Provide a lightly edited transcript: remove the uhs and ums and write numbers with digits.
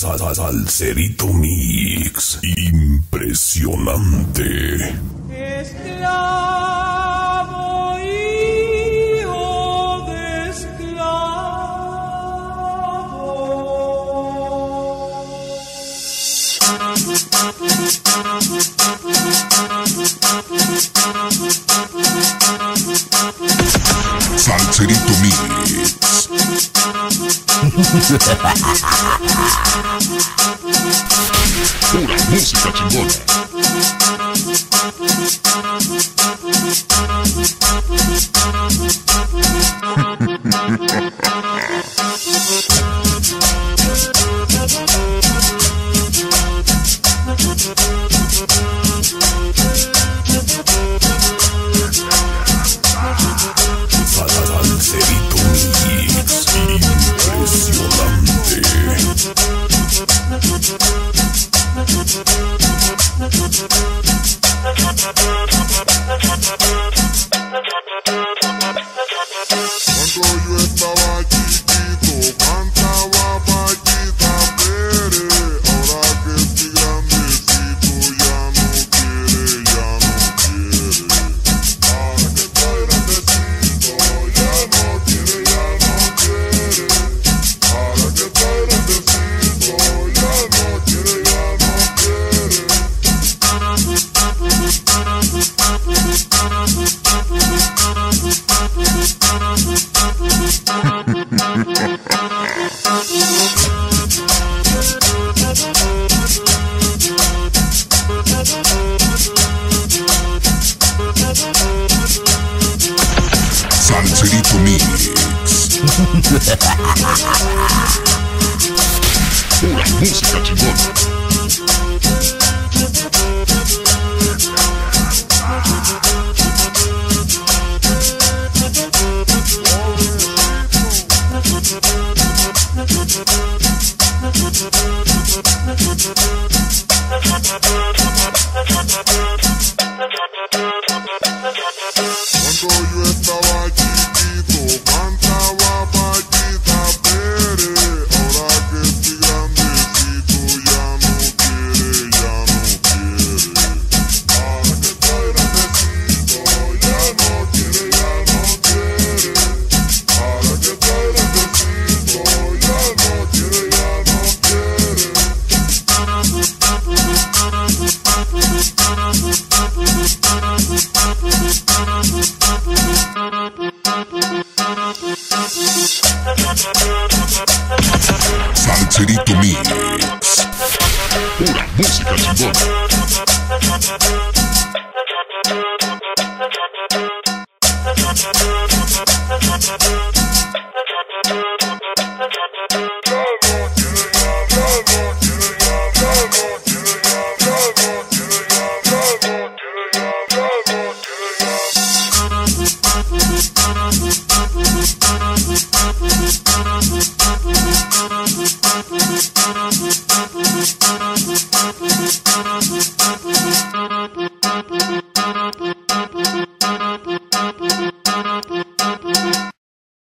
Salserito Mix. Impresionante. Esclavo, hijo de esclavo. Salserito Mix. Pura música chingona. Salserito Mix. Impresionante. Cuando yo estaba chiquito cantaba Paquita Pérez. Ahora que estoy grandecito ya no quiere, ya no quiere. Ahora que estoy grandecito ya no quiere, ya no quiere. Ahora que estoy grandecito ya no quiere, ya no quiere. Salserito Mix. Pura música chingona. Cuando yo estaba chiquito cantaba Paquita Pérez. Ahora que estoy grandecito ya no quiere, ya no quiere. Ahora que estoy grandecito ya no quiere, ya no quiere. Ahora que estoy grandecito ya no quiere, ya no quiere. Salserito Mix. Pura música chingona.